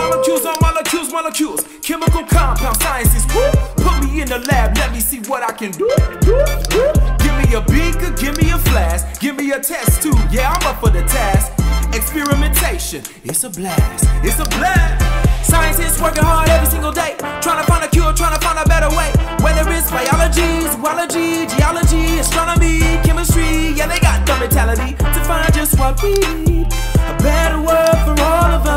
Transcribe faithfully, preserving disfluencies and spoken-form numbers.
Molecules on molecules, molecules, chemical compound, science is cool. Put me in the lab, let me see what I can do. Give me a beaker, give me a flask, give me a test tube, yeah, I'm up for the task. Experimentation, it's a blast, it's a blast. Scientists working hard every single day, trying to find a cure, trying to find a better way. Whether it's biology, zoology, geology, astronomy, chemistry, yeah, they got the mentality to find just what we need. A better world for all of us.